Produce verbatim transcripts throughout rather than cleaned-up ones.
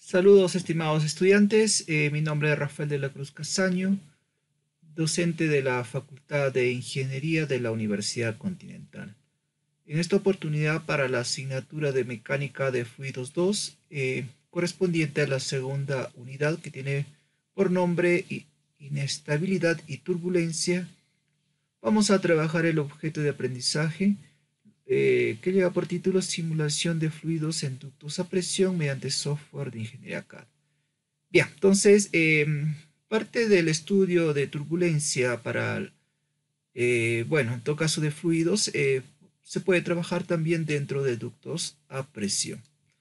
Saludos, estimados estudiantes. Eh, mi nombre es Rafael de la Cruz Casaño, docente de la Facultad de Ingeniería de la Universidad Continental. En esta oportunidad, para la asignatura de Mecánica de Fluidos dos, eh, correspondiente a la segunda unidad, que tiene por nombre Inestabilidad y Turbulencia, vamos a trabajar el objeto de aprendizaje eh, que lleva por título Simulación de fluidos en ductos a presión mediante software de ingeniería C A D. Bien, entonces, eh, parte del estudio de turbulencia para, eh, bueno, en todo caso de fluidos, eh, se puede trabajar también dentro de ductos a presión.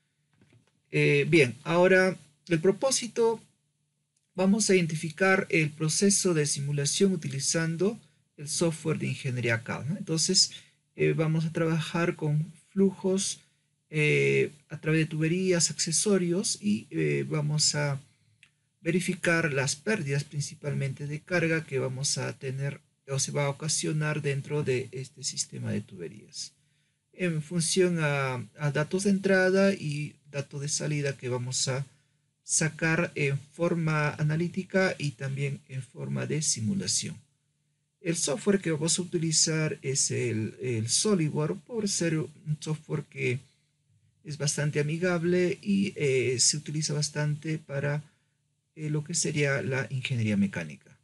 Eh, bien, ahora el propósito, vamos a identificar el proceso de simulación utilizando el software de ingeniería C A D, ¿no? Entonces, eh, vamos a trabajar con flujos eh, a través de tuberías, accesorios y eh, vamos a verificar las pérdidas principalmente de carga que vamos a tener o se va a ocasionar dentro de este sistema de tuberías en función a, a datos de entrada y datos de salida que vamos a sacar en forma analítica y también en forma de simulación. El software que vamos a utilizar es el, el SolidWorks, por ser un software que es bastante amigable y eh, se utiliza bastante para eh, lo que sería la ingeniería mecánica.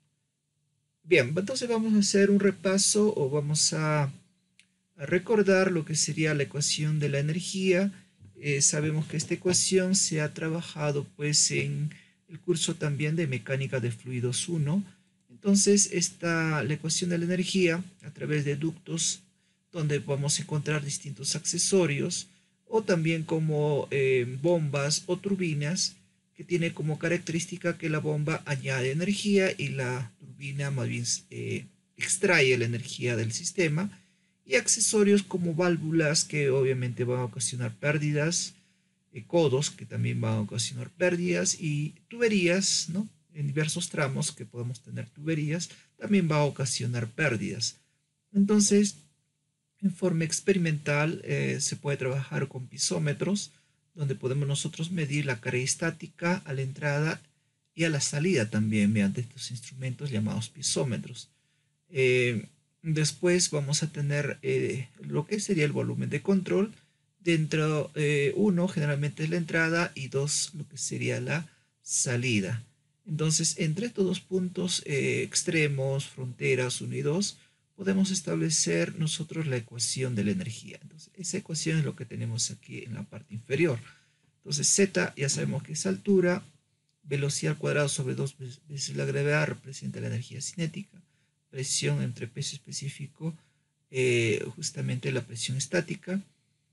Bien, entonces vamos a hacer un repaso o vamos a, a recordar lo que sería la ecuación de la energía. Eh, sabemos que esta ecuación se ha trabajado pues en el curso también de mecánica de fluidos uno. Entonces está la ecuación de la energía a través de ductos donde vamos a encontrar distintos accesorios o también como eh, bombas o turbinas que tiene como característica que la bomba añade energía y la turbina más bien eh, extrae la energía del sistema, y accesorios como válvulas que obviamente van a ocasionar pérdidas, eh, codos que también van a ocasionar pérdidas y tuberías, ¿no? En diversos tramos que podemos tener tuberías, también va a ocasionar pérdidas. Entonces, en forma experimental eh, se puede trabajar con pisómetros, donde podemos nosotros medir la carga estática a la entrada y a la salida también mediante estos instrumentos llamados pisómetros. Eh, después vamos a tener eh, lo que sería el volumen de control. Dentro, eh, uno generalmente es la entrada y dos lo que sería la salida. Entonces, entre estos dos puntos eh, extremos, fronteras uno y dos, podemos establecer nosotros la ecuación de la energía. Entonces, esa ecuación es lo que tenemos aquí en la parte inferior. Entonces, Z ya sabemos que es altura, velocidad al cuadrado sobre dos veces la gravedad representa la energía cinética, presión entre peso específico, eh, justamente la presión estática.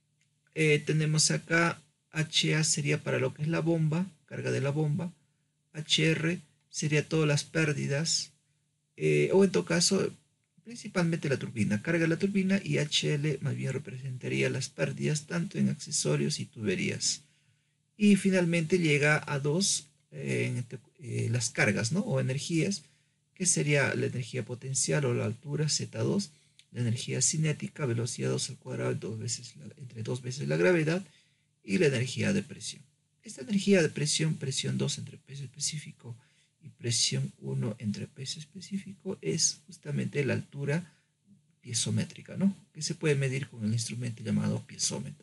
Eh, tenemos acá H A sería para lo que es la bomba, carga de la bomba, H R sería todas las pérdidas, eh, o en todo caso, principalmente la turbina, carga de la turbina, y H L más bien representaría las pérdidas tanto en accesorios y tuberías. Y finalmente llega a dos eh, eh, las cargas, ¿no? O energías, que sería la energía potencial o la altura, Z dos, la energía cinética, velocidad dos al cuadrado, dos veces la, entre dos veces la gravedad, y la energía de presión. Esta energía de presión, presión dos entre peso específico y presión uno entre peso específico, es justamente la altura piezométrica, ¿no? Que se puede medir con el instrumento llamado piezómetro.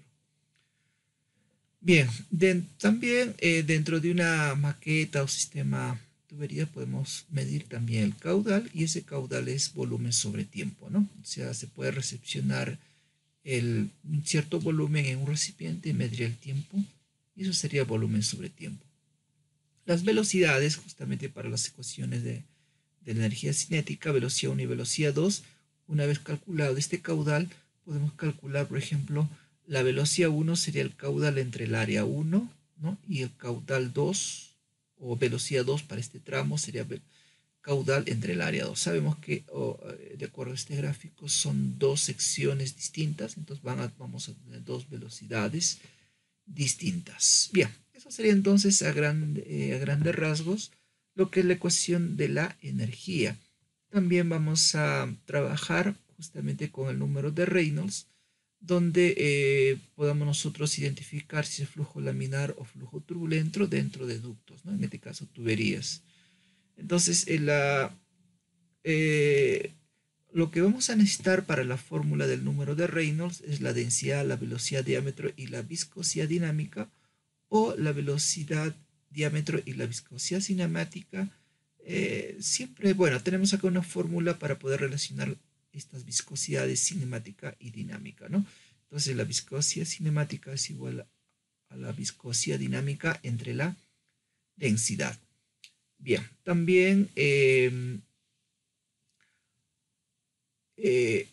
Bien, de, también eh, dentro de una maqueta o sistema tubería podemos medir también el caudal, y ese caudal es volumen sobre tiempo, ¿no? O sea, se puede recepcionar el, un cierto volumen en un recipiente y medir el tiempo, y eso sería volumen sobre tiempo. Las velocidades, justamente para las ecuaciones de, de la energía cinética, velocidad uno y velocidad dos, una vez calculado este caudal, podemos calcular, por ejemplo, la velocidad uno sería el caudal entre el área uno, ¿no? Y el caudal dos, o velocidad dos para este tramo, sería caudal entre el área dos. Sabemos que, oh, de acuerdo a este gráfico, son dos secciones distintas, entonces van a, vamos a tener dos velocidades distintas. Bien, eso sería entonces a, gran, eh, a grandes rasgos lo que es la ecuación de la energía. También vamos a trabajar justamente con el número de Reynolds, donde eh, podamos nosotros identificar si es flujo laminar o flujo turbulento dentro de ductos, ¿no? En este caso tuberías. Entonces, en la, eh, lo que vamos a necesitar para la fórmula del número de Reynolds es la densidad, la velocidad, diámetro y la viscosidad dinámica, o la velocidad, diámetro y la viscosidad cinemática. Eh, siempre, bueno, tenemos acá una fórmula para poder relacionar estas viscosidades cinemática y dinámica, ¿no? Entonces la viscosidad cinemática es igual a la viscosidad dinámica entre la densidad. Bien, también eh, eh,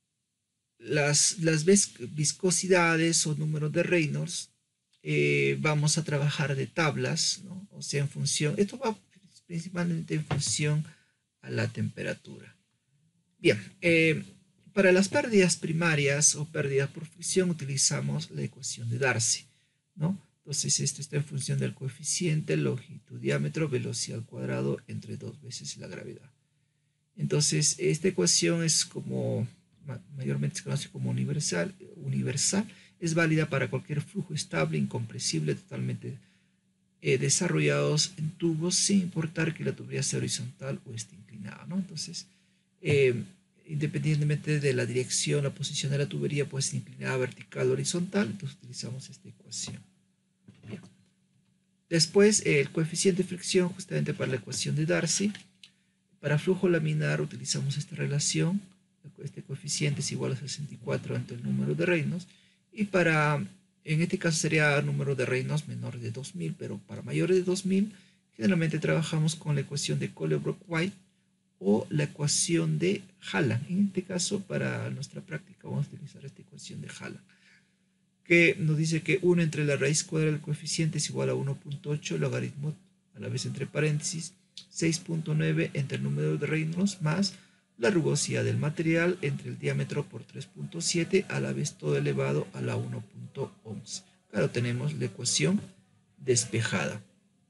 las, las viscosidades o números de Reynolds eh, vamos a trabajar de tablas, ¿no? O sea, en función, esto va principalmente en función a la temperatura. Bien, eh, para las pérdidas primarias o pérdidas por fricción utilizamos la ecuación de Darcy, ¿no? Entonces esto está en función del coeficiente, longitud, diámetro, velocidad al cuadrado entre dos veces la gravedad. Entonces esta ecuación es como, mayormente se conoce como universal, universal, es válida para cualquier flujo estable, incompresible, totalmente eh, desarrollados en tubos, sin importar que la tubería sea horizontal o esté inclinada, ¿no? Entonces, eh, independientemente de la dirección, la posición de la tubería puede ser inclinada, vertical o horizontal, entonces utilizamos esta ecuación. Bien. Después, eh, el coeficiente de fricción, justamente para la ecuación de Darcy. Para flujo laminar utilizamos esta relación, este coeficiente es igual a sesenta y cuatro ante el número de Reynolds, y para, en este caso sería número de Reynolds menor de dos mil, pero para mayores de dos mil, generalmente trabajamos con la ecuación de Colebrook-White o la ecuación de Hallan. En este caso, para nuestra práctica vamos a utilizar esta ecuación de Hallan, que nos dice que uno entre la raíz cuadrada del coeficiente es igual a uno punto ocho logaritmo a la vez entre paréntesis seis punto nueve entre el número de Reynolds más la rugosidad del material entre el diámetro por tres punto siete a la vez todo elevado a la uno punto once. Claro, tenemos la ecuación despejada.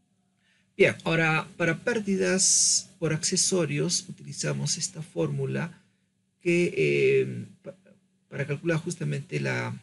Bien, ahora para pérdidas por accesorios utilizamos esta fórmula que eh, para calcular justamente la,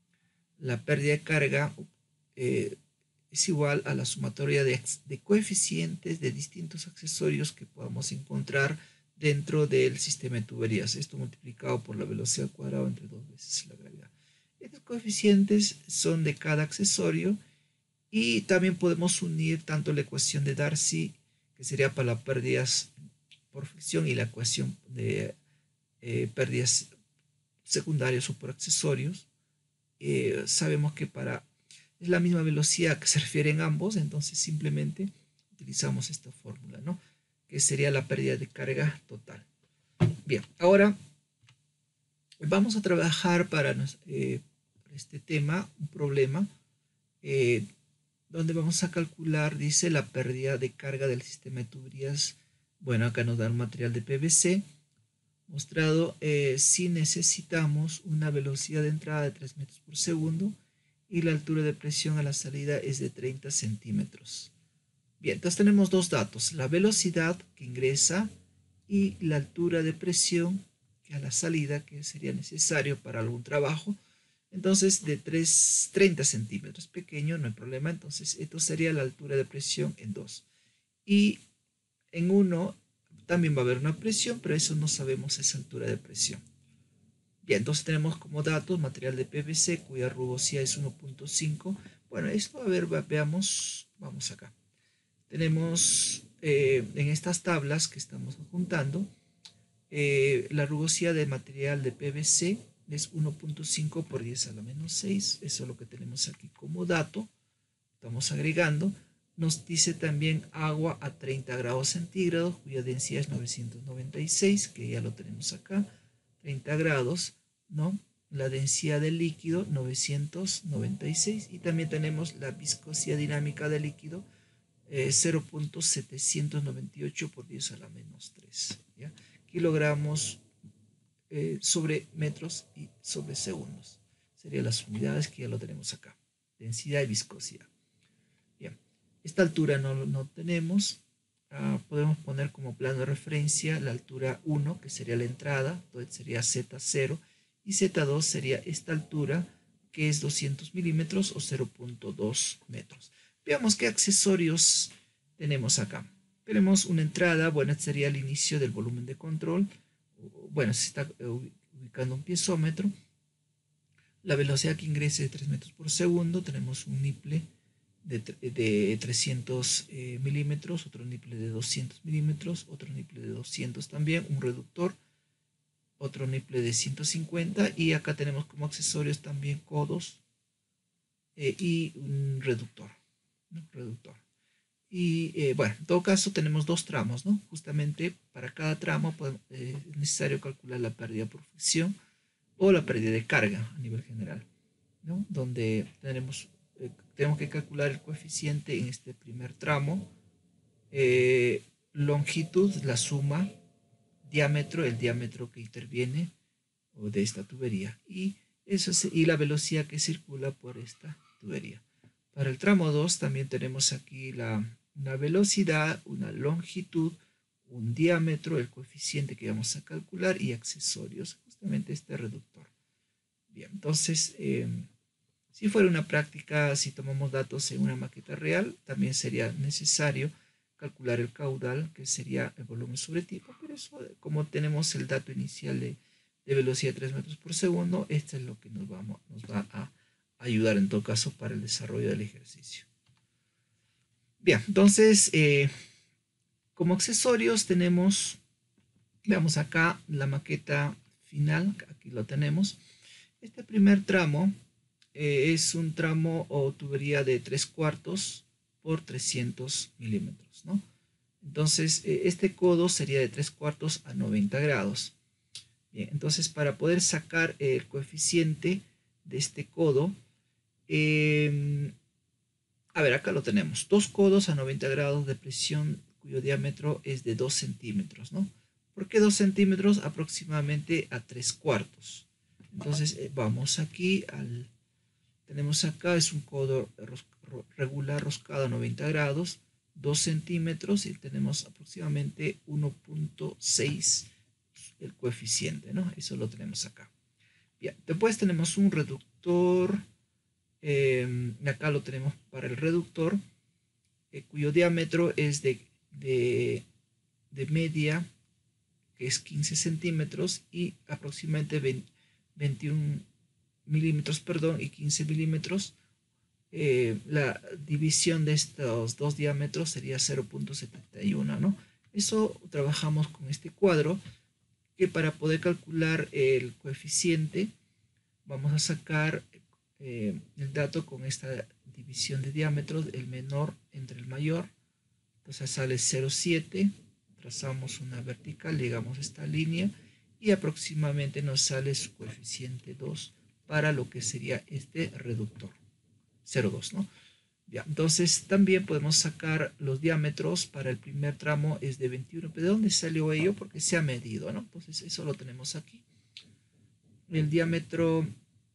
la pérdida de carga eh, es igual a la sumatoria de, de coeficientes de distintos accesorios que podamos encontrar dentro del sistema de tuberías. Esto multiplicado por la velocidad al cuadrado entre dos veces la gravedad. Estos coeficientes son de cada accesorio y también podemos unir tanto la ecuación de Darcy, que sería para las pérdidas por fricción, y la ecuación de eh, pérdidas secundarias o por accesorios. Eh, sabemos que para es la misma velocidad que se refieren ambos, entonces simplemente utilizamos esta fórmula, ¿no? Que sería la pérdida de carga total. Bien, ahora vamos a trabajar para, eh, para este tema un problema eh, donde vamos a calcular, dice, la pérdida de carga del sistema de tuberías. Bueno, acá nos da un material de P V C mostrado eh, si necesitamos una velocidad de entrada de tres metros por segundo y la altura de presión a la salida es de treinta centímetros. Bien, entonces tenemos dos datos, la velocidad que ingresa y la altura de presión que a la salida, que sería necesario para algún trabajo. Entonces de tres, treinta centímetros, pequeño, no hay problema. Entonces esto sería la altura de presión en dos. Y en uno también va a haber una presión, pero eso no sabemos esa altura de presión. Bien, entonces tenemos como datos material de P V C cuya rugosidad es uno punto cinco. Bueno, esto, a ver, veamos, vamos acá. Tenemos eh, en estas tablas que estamos juntando, eh, la rugosidad del material de P V C es uno punto cinco por diez a la menos seis. Eso es lo que tenemos aquí como dato. Estamos agregando. Nos dice también agua a treinta grados centígrados, cuya densidad es novecientos noventa y seis, que ya lo tenemos acá. treinta grados, ¿no? La densidad del líquido, novecientos noventa y seis. Y también tenemos la viscosidad dinámica del líquido, eh, cero punto setecientos noventa y ocho por diez a la menos tres. ¿Ya? Kilogramos eh, sobre metros y sobre segundos. Serían las unidades que ya lo tenemos acá. Densidad y viscosidad. Bien. Esta altura no, no tenemos. Uh, podemos poner como plano de referencia la altura uno, que sería la entrada, entonces sería Z cero, y Z dos sería esta altura, que es doscientos milímetros o cero punto dos metros. Veamos qué accesorios tenemos acá. Tenemos una entrada, bueno, este sería el inicio del volumen de control. Bueno, se está ubicando un piezómetro. La velocidad que ingrese de tres metros por segundo. Tenemos un nipple de, de trescientos eh, milímetros, otro nipple de doscientos milímetros, otro nipple de doscientos también, un reductor, otro nipple de ciento cincuenta, y acá tenemos como accesorios también codos eh, y un reductor, ¿no? reductor. Y eh, bueno, en todo caso tenemos dos tramos, ¿no? Justamente para cada tramo pues, eh, es necesario calcular la pérdida por fricción o la pérdida de carga a nivel general, ¿no? Donde tenemos, eh, tenemos que calcular el coeficiente en este primer tramo, eh, longitud, la suma, diámetro, el diámetro que interviene o de esta tubería, y, eso es, y la velocidad que circula por esta tubería. Para el tramo dos también tenemos aquí la, una velocidad, una longitud, un diámetro, el coeficiente que vamos a calcular y accesorios, justamente este reductor. Bien, entonces, eh, si fuera una práctica, si tomamos datos en una maqueta real, también sería necesario calcular el caudal, que sería el volumen sobre tiempo, pero eso, como tenemos el dato inicial de, de velocidad de tres metros por segundo, esto es lo que nos, vamos, nos va a ayudar en todo caso para el desarrollo del ejercicio. Bien, entonces, eh, como accesorios tenemos, veamos acá la maqueta final, aquí lo tenemos. Este primer tramo eh, es un tramo o tubería de tres cuartos por trescientos milímetros, ¿no? Entonces, eh, este codo sería de tres cuartos a noventa grados. Bien, entonces para poder sacar el coeficiente de este codo, eh, a ver, acá lo tenemos, dos codos a noventa grados de presión cuyo diámetro es de dos centímetros, ¿no? ¿Por qué dos centímetros? Aproximadamente a tres cuartos. Entonces eh, vamos aquí al, tenemos acá, es un codo ros, regular roscado a noventa grados, dos centímetros, y tenemos aproximadamente uno punto seis el coeficiente, ¿no? Eso lo tenemos acá. Bien, después tenemos un reductor. Eh, acá lo tenemos para el reductor, eh, cuyo diámetro es de, de, de media, que es quince centímetros, y aproximadamente veintiún milímetros, perdón, y quince milímetros. Eh, la división de estos dos diámetros sería cero punto setenta y uno, ¿no? Eso trabajamos con este cuadro, que para poder calcular el coeficiente vamos a sacar eh, el dato con esta división de diámetros, el menor entre el mayor. Entonces sale cero punto siete, trazamos una vertical, llegamos a esta línea y aproximadamente nos sale su coeficiente dos para lo que sería este reductor, cero punto dos, ¿no? Ya, entonces también podemos sacar los diámetros. Para el primer tramo es de veintiuno. ¿De dónde salió ello? Porque se ha medido, ¿no? Entonces eso lo tenemos aquí. El diámetro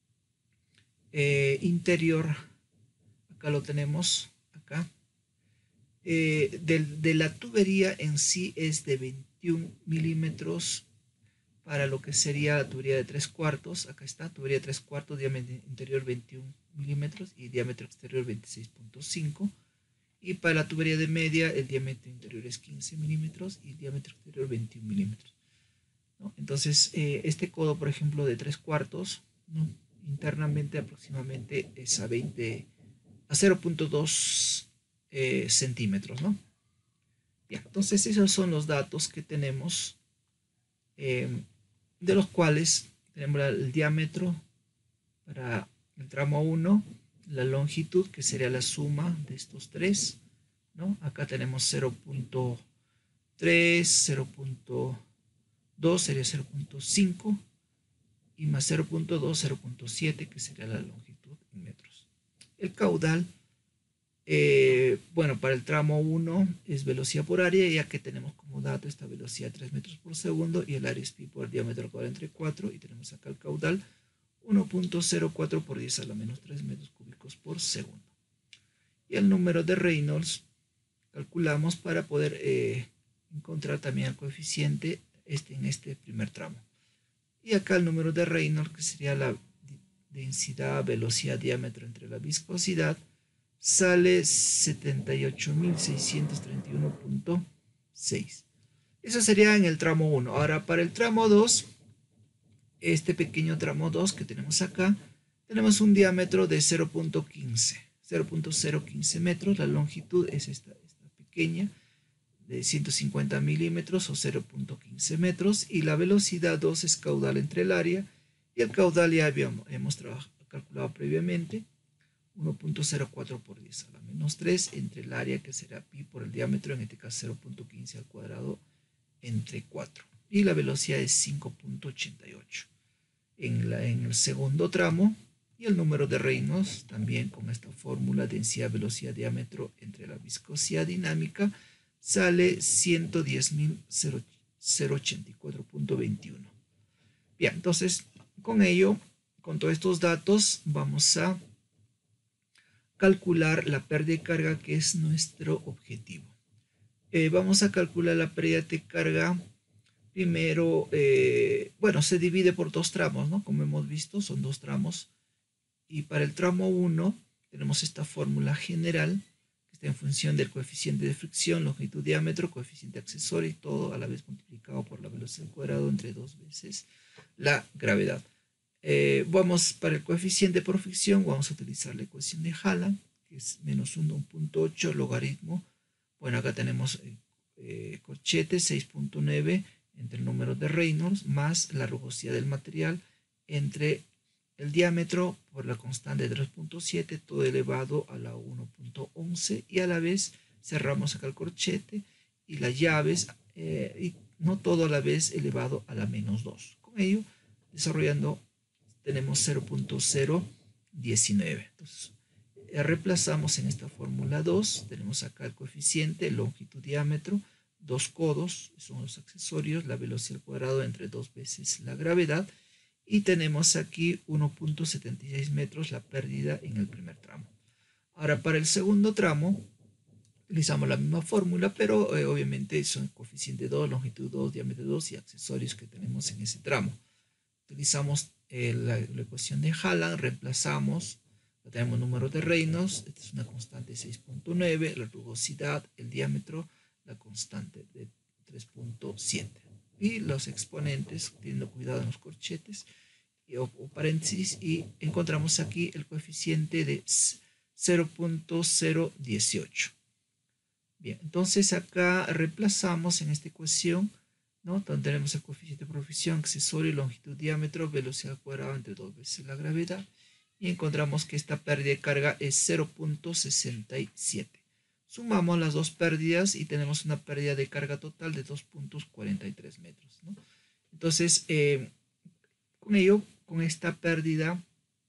eh, interior, acá lo tenemos, acá. Eh, de, de la tubería en sí es de veintiún milímetros para lo que sería la tubería de tres cuartos. Acá está, tubería de tres cuartos, diámetro interior veintiún milímetros y diámetro exterior veintiséis punto cinco. Y para la tubería de media, el diámetro interior es quince milímetros y el diámetro exterior veintiún milímetros, ¿no? Entonces, eh, este codo, por ejemplo, de tres cuartos, ¿no? Internamente aproximadamente es a veinte, a cero punto dos eh, centímetros, ¿no? Bien, entonces esos son los datos que tenemos, eh, de los cuales tenemos el diámetro para el tramo uno, la longitud, que sería la suma de estos tres, ¿no? Acá tenemos cero punto tres, cero punto dos sería cero punto cinco, y más cero punto dos, cero punto siete, que sería la longitud en metros. El caudal, eh, bueno, para el tramo uno es velocidad por área, ya que tenemos como dato esta velocidad tres metros por segundo y el área es pi por el diámetro cuadrado entre cuatro, y tenemos acá el caudal uno punto cero cuatro por diez a la menos tres metros cúbicos por segundo. Y el número de Reynolds calculamos para poder eh, encontrar también el coeficiente este, en este primer tramo. Y acá el número de Reynolds, que sería la densidad, velocidad, diámetro entre la viscosidad, sale setenta y ocho mil seiscientos treinta y uno punto seis. Eso sería en el tramo uno. Ahora para el tramo dos, este pequeño tramo dos que tenemos acá, tenemos un diámetro de cero punto quince, cero punto cero quince metros. La longitud es esta, esta pequeña, de ciento cincuenta milímetros o cero punto quince metros. Y la velocidad dos es caudal entre el área. Y el caudal ya habíamos, hemos trabajado, calculado previamente, uno punto cero cuatro por diez a la menos tres entre el área, que será pi por el diámetro, en este caso cero punto quince al cuadrado entre cuatro. Y la velocidad es cinco punto ochenta y ocho. En, la, en el segundo tramo, y el número de Reynolds también con esta fórmula, densidad, velocidad, diámetro entre la viscosidad dinámica, sale ciento diez mil ochenta y cuatro punto veintiuno. Bien, entonces con ello, con todos estos datos, vamos a calcular la pérdida de carga, que es nuestro objetivo. Eh, vamos a calcular la pérdida de carga. Primero, eh, bueno, se divide por dos tramos, ¿no? Como hemos visto, son dos tramos. Y para el tramo uno tenemos esta fórmula general, que está en función del coeficiente de fricción, longitud, diámetro, coeficiente accesorio, y todo a la vez multiplicado por la velocidad al cuadrado entre dos veces la gravedad. Eh, vamos para el coeficiente por fricción, vamos a utilizar la ecuación de Hallan, que es menos uno punto ocho logaritmo. Bueno, acá tenemos eh, eh, corchete seis punto nueve entre el número de Reynolds más la rugosidad del material entre el diámetro por la constante de tres punto siete, todo elevado a la uno punto once, y a la vez cerramos acá el corchete y las llaves, eh, y no todo a la vez elevado a la menos dos. Con ello, desarrollando, tenemos cero punto cero diecinueve. Entonces, eh, reemplazamos en esta fórmula dos, tenemos acá el coeficiente, longitud, diámetro, dos codos, son los accesorios, la velocidad al cuadrado entre dos veces la gravedad, y tenemos aquí uno punto setenta y seis metros la pérdida en el primer tramo. Ahora para el segundo tramo utilizamos la misma fórmula, pero eh, obviamente son coeficiente dos, longitud dos, diámetro dos y accesorios que tenemos en ese tramo. Utilizamos eh, la, la ecuación de Hallan, reemplazamos, tenemos número de Reynolds, esta es una constante de seis punto nueve, la rugosidad, el diámetro, la constante de tres punto siete. Y los exponentes, teniendo cuidado en los corchetes y, o, o paréntesis, y encontramos aquí el coeficiente de cero punto cero dieciocho. Bien, entonces acá reemplazamos en esta ecuación, ¿no? Donde tenemos el coeficiente de fricción, accesorio, longitud, diámetro, velocidad al cuadrado entre dos veces la gravedad, y encontramos que esta pérdida de carga es cero punto sesenta y siete. Sumamos las dos pérdidas y tenemos una pérdida de carga total de dos punto cuarenta y tres metros, ¿no? Entonces, eh, con ello, con esta pérdida,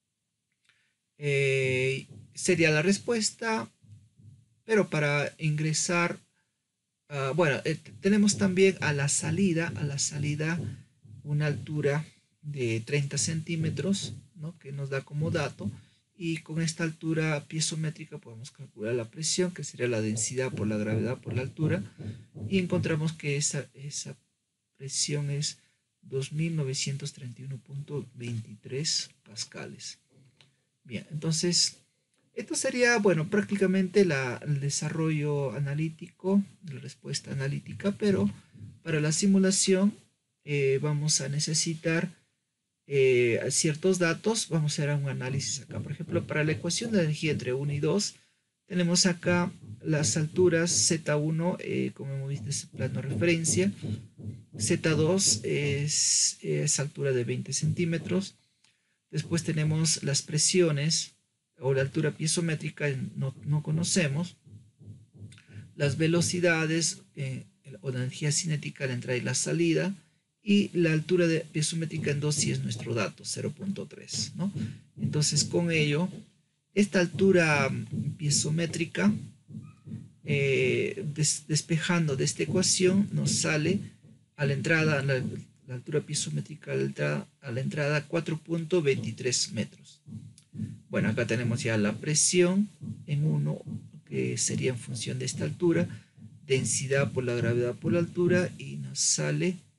eh, sería la respuesta, pero para ingresar, uh, bueno, eh, tenemos también a la salida, a la salida una altura de treinta centímetros, ¿no? Que nos da como dato. Y con esta altura piezométrica podemos calcular la presión, que sería la densidad por la gravedad por la altura, y encontramos que esa, esa presión es dos mil novecientos treinta y uno punto veintitrés pascales. Bien, entonces esto sería, bueno, prácticamente la, el desarrollo analítico, la respuesta analítica, pero para la simulación eh, vamos a necesitar Eh, ciertos datos. Vamos a hacer un análisis acá. Por ejemplo, para la ecuación de energía entre uno y dos, tenemos acá las alturas Z uno, eh, como hemos visto, es plano de referencia. Z dos es, es altura de veinte centímetros. Después tenemos las presiones o la altura piezométrica, no, no conocemos. Las velocidades eh, o la energía cinética, la entrada y la salida. Y la altura de piezométrica en dos sí es nuestro dato, cero punto tres, ¿no? Entonces, con ello, esta altura piezométrica, eh, des, despejando de esta ecuación, nos sale a la entrada, la, la altura piezométrica a la entrada, a la entrada cuatro punto veintitrés metros. Bueno, acá tenemos ya la presión en uno, que sería en función de esta altura, densidad por la gravedad por la altura, y nos sale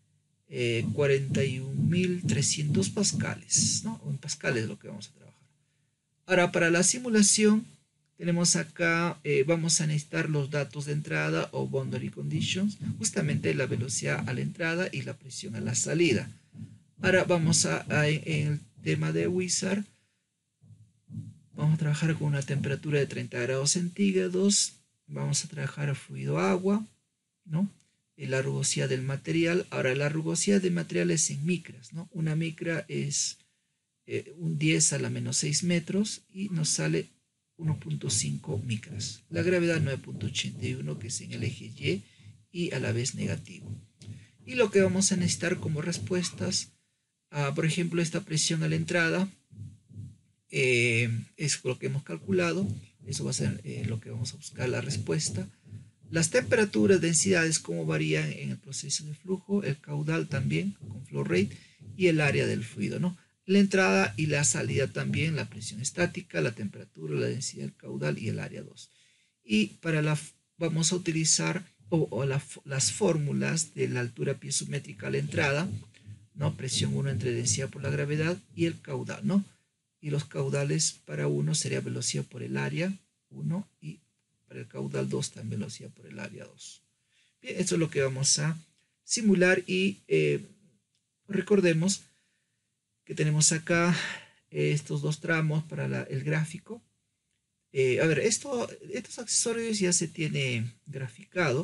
eh, cuarenta y un mil trescientos pascales, ¿no? O en pascales es lo que vamos a trabajar. Ahora, para la simulación, tenemos acá, eh, vamos a necesitar los datos de entrada o boundary conditions, justamente la velocidad a la entrada y la presión a la salida. Ahora vamos a, a en el tema de Wizard, vamos a trabajar con una temperatura de treinta grados centígrados, vamos a trabajar fluido agua, ¿no? La rugosidad del material. Ahora, la rugosidad del material es en micras, ¿no? Una micra es eh, un diez a la menos seis metros y nos sale uno punto cinco micras. La gravedad nueve punto ochenta y uno, que es en el eje Y y a la vez negativo. Y lo que vamos a necesitar como respuestas, uh, por ejemplo, esta presión a la entrada, eh, es lo que hemos calculado. Eso va a ser eh, lo que vamos a buscar la respuesta. Las temperaturas, densidades, cómo varían en el proceso de flujo, el caudal también con flow rate y el área del fluido, ¿no? La entrada y la salida también, la presión estática, la temperatura, la densidad del caudal y el área dos. Y para la vamos a utilizar o, o la, las fórmulas de la altura piezométrica a la entrada, ¿no? Presión uno entre densidad por la gravedad y el caudal, ¿no? Y los caudales para uno sería velocidad por el área uno y para el caudal dos también velocidad por el área dos. Bien, esto es lo que vamos a simular y eh, recordemos que tenemos acá eh, estos dos tramos para la, el gráfico. Eh, a ver, esto, estos accesorios ya se tiene graficado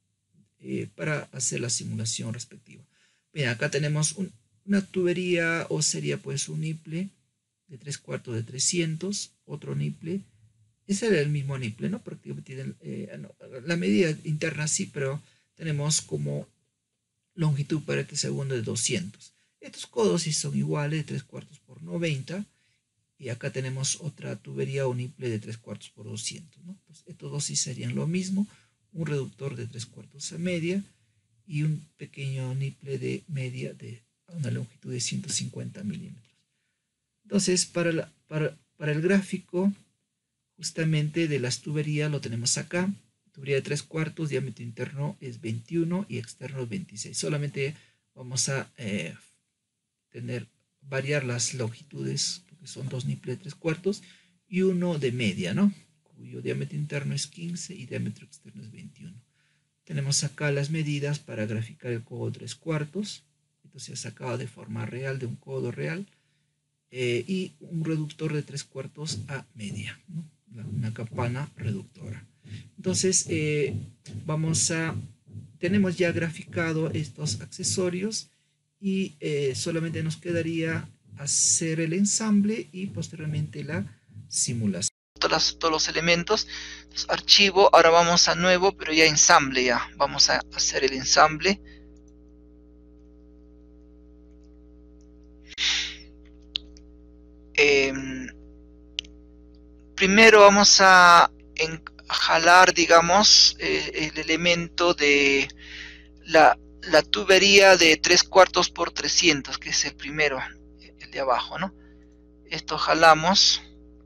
eh, para hacer la simulación respectiva. Bien, acá tenemos un, una tubería o sería pues un niple de tres cuartos de trescientos, otro niple. Ese era el mismo niple, ¿no? Prácticamente tienen, eh, no, la medida interna sí, pero tenemos como longitud para este segundo de doscientos. Estos codos sí son iguales, de tres cuartos por noventa. Y acá tenemos otra tubería o niple de tres cuartos por doscientos, ¿no? Entonces, estos dos sí serían lo mismo. Un reductor de tres cuartos a media y un pequeño niple de media de una longitud de ciento cincuenta milímetros. Entonces, para, la, para, para el gráfico justamente de las tuberías lo tenemos acá. Tubería de tres cuartos, diámetro interno es veintiuno y externo es veintiséis. Solamente vamos a eh, tener, variar las longitudes, porque son dos niples de tres cuartos y uno de media, ¿no? Cuyo diámetro interno es quince y diámetro externo es veintiuno. Tenemos acá las medidas para graficar el codo de tres cuartos. Esto se ha sacado de forma real, de un codo real. Eh, y un reductor de tres cuartos a media, ¿no? Una campana reductora. Entonces, eh, vamos a, tenemos ya graficado estos accesorios y eh, solamente nos quedaría hacer el ensamble y posteriormente la simulación. Todos, todos los elementos, los archivo, ahora vamos a nuevo, pero ya ensamble ya, vamos a hacer el ensamble. Eh, primero vamos a jalar, digamos, eh, el elemento de la, la tubería de tres cuartos por trescientos, que es el primero, el de abajo, ¿no? Esto jalamos.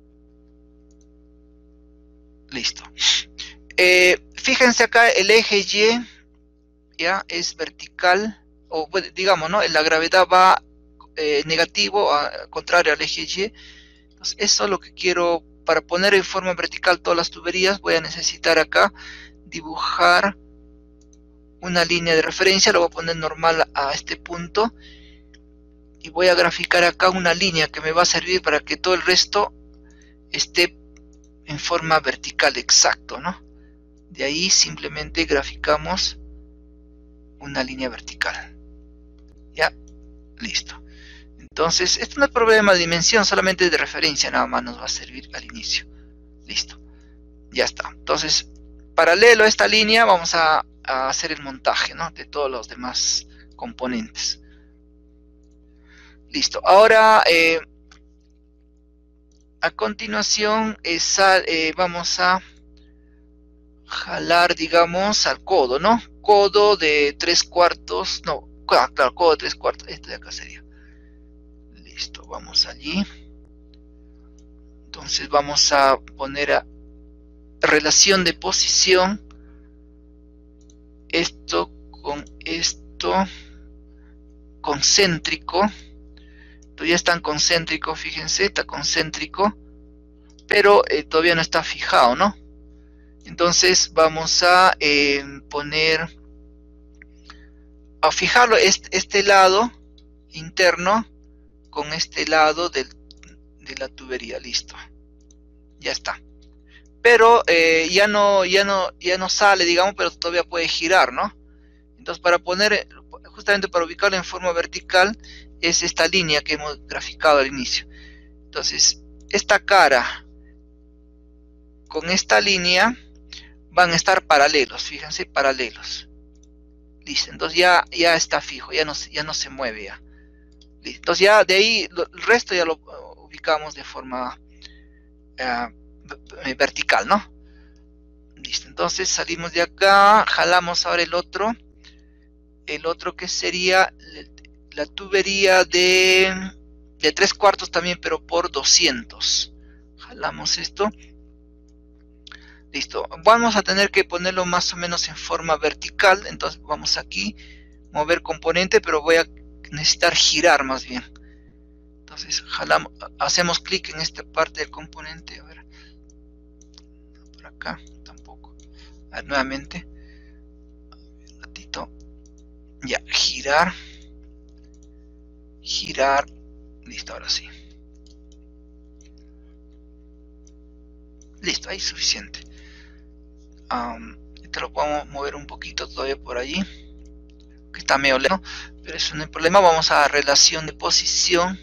Listo. Eh, fíjense acá, el eje Y ya es vertical, o digamos, ¿no? La gravedad va eh, negativo, a, contrario al eje Y. Entonces, eso es lo que quiero. Para poner en forma vertical todas las tuberías, voy a necesitar acá dibujar una línea de referencia. Lo voy a poner normal a este punto. Y voy a graficar acá una línea que me va a servir para que todo el resto esté en forma vertical, exacto, ¿no? De ahí simplemente graficamos una línea vertical. Ya, listo. Entonces, esto no es problema de dimensión, solamente de referencia nada más nos va a servir al inicio. Listo. Ya está. Entonces, paralelo a esta línea vamos a, a hacer el montaje, ¿no? De todos los demás componentes. Listo. Ahora, eh, a continuación, esa, eh, vamos a jalar, digamos, al codo, ¿no? Codo de tres cuartos, no, claro, codo de tres cuartos, este de acá sería. Listo, vamos allí. Entonces vamos a poner a relación de posición esto con esto concéntrico. Todavía está en concéntrico, fíjense, está concéntrico, pero eh, todavía no está fijado, ¿no? Entonces vamos a eh, poner, a fijarlo este, este lado interno con este lado del, de la tubería, listo. Ya está. Pero eh, ya no, ya no, ya no sale, digamos, pero todavía puede girar, ¿no? Entonces para poner, justamente para ubicarlo en forma vertical, es esta línea que hemos graficado al inicio. Entonces, esta cara con esta línea van a estar paralelos, fíjense, paralelos. Listo, entonces ya, ya está fijo, ya no, ya no se mueve ya. Listo. Entonces ya de ahí, lo, el resto ya lo ubicamos de forma uh, vertical, ¿no? Listo, entonces salimos de acá, jalamos ahora el otro, el otro que sería la tubería de, de tres cuartos también, pero por doscientos. Jalamos esto. Listo, vamos a tener que ponerlo más o menos en forma vertical, entonces vamos aquí, mover componente, pero voy a necesitar girar más bien. Entonces jalamos, hacemos clic en esta parte del componente, a ver, por acá tampoco, a ver, nuevamente, un ratito, ya, girar, girar, listo, ahora sí. Listo, ahí es suficiente. Um, este lo podemos mover un poquito todavía por allí, que está medio lejos, pero eso no hay problema. Vamos a relación de posición.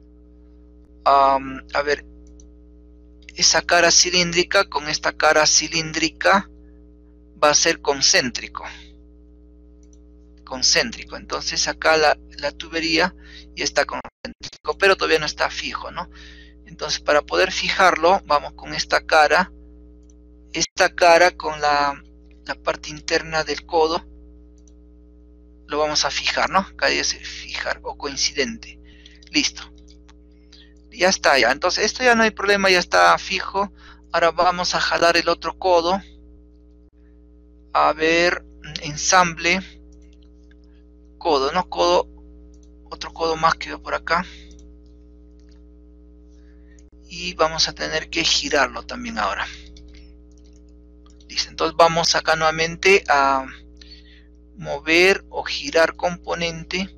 Um, a ver, esa cara cilíndrica con esta cara cilíndrica va a ser concéntrico. Concéntrico. Entonces acá la, la tubería ya está concéntrico, pero todavía no está fijo, ¿no? Entonces para poder fijarlo, vamos con esta cara. Esta cara con la, la parte interna del codo lo vamos a fijar, ¿no? Acá dice fijar o coincidente. Listo. Ya está ya. Entonces esto ya no hay problema, ya está fijo. Ahora vamos a jalar el otro codo. A ver, ensamble. Codo, ¿no? Codo. Otro codo más que veo por acá. Y vamos a tener que girarlo también ahora. Listo, entonces vamos acá nuevamente a mover o girar componente.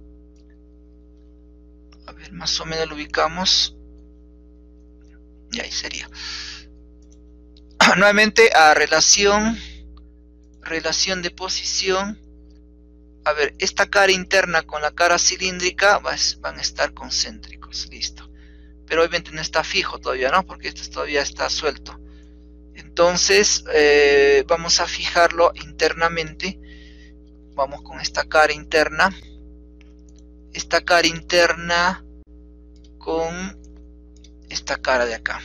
A ver, más o menos lo ubicamos. Y ahí sería. Nuevamente a relación, relación de posición. A ver, esta cara interna con la cara cilíndrica van a estar concéntricos. Listo. Pero obviamente no está fijo todavía, ¿no? Porque esto todavía está suelto. Entonces eh, vamos a fijarlo internamente. Vamos con esta cara interna. Esta cara interna con esta cara de acá.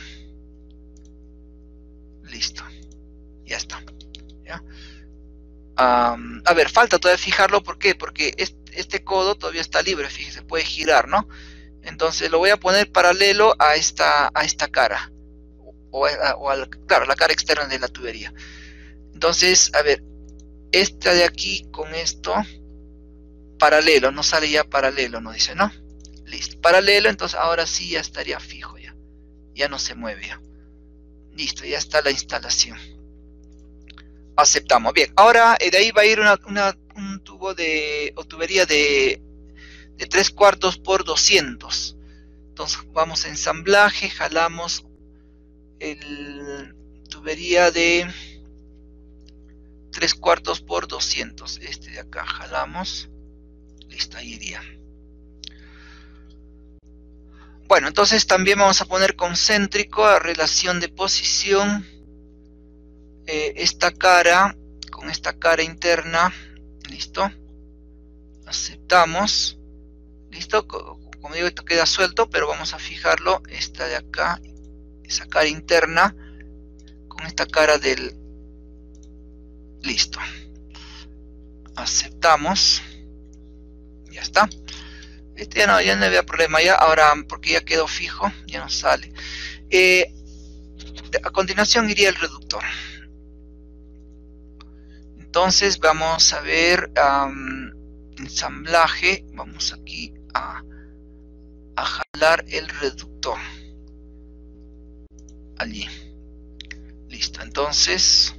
Listo. Ya está. ¿Ya? Um, a ver, falta todavía fijarlo. ¿Por qué? Porque este, este codo todavía está libre. Fíjese, puede girar, ¿no? Entonces lo voy a poner paralelo a esta, a esta cara. O, a, o a, claro, la cara externa de la tubería. Entonces, a ver, esta de aquí con esto, paralelo, no sale ya paralelo, no dice, ¿no? Listo, paralelo, entonces ahora sí ya estaría fijo ya. Ya no se mueve ya. Listo, ya está la instalación. Aceptamos. Bien, ahora de ahí va a ir una, una, un tubo de, o tubería de, de tres cuartos por doscientos. Entonces vamos a ensamblaje, jalamos el tubería de tres cuartos por doscientos, este de acá jalamos, listo, ahí iría. Bueno, entonces también vamos a poner concéntrico a relación de posición, eh, esta cara con esta cara interna, listo, aceptamos, listo, como digo esto queda suelto, pero vamos a fijarlo, esta de acá, esa cara interna con esta cara del, listo, aceptamos, ya está. Este ya no, ya no había problema ya, ahora porque ya quedó fijo, ya no sale. Eh, a continuación iría el reductor. Entonces vamos a ver, um, ensamblaje, vamos aquí a, a jalar el reductor allí. Listo, entonces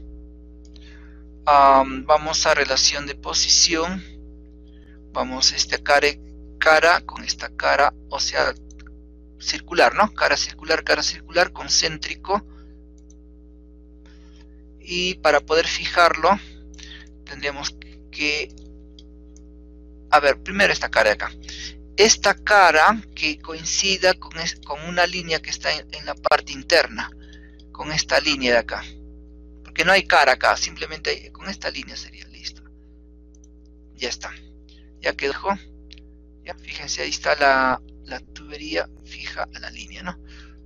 um, vamos a relación de posición, vamos a esta cara, cara con esta cara, o sea, circular, ¿no? Cara circular, cara circular, concéntrico. Y para poder fijarlo, tendríamos que, a ver, primero esta cara de acá. Esta cara que coincida con, es, con una línea que está en, en la parte interna, con esta línea de acá. Porque no hay cara acá, simplemente hay, con esta línea sería listo. Ya está. Ya quedó. Ya, fíjense, ahí está la, la tubería fija a la línea, ¿no?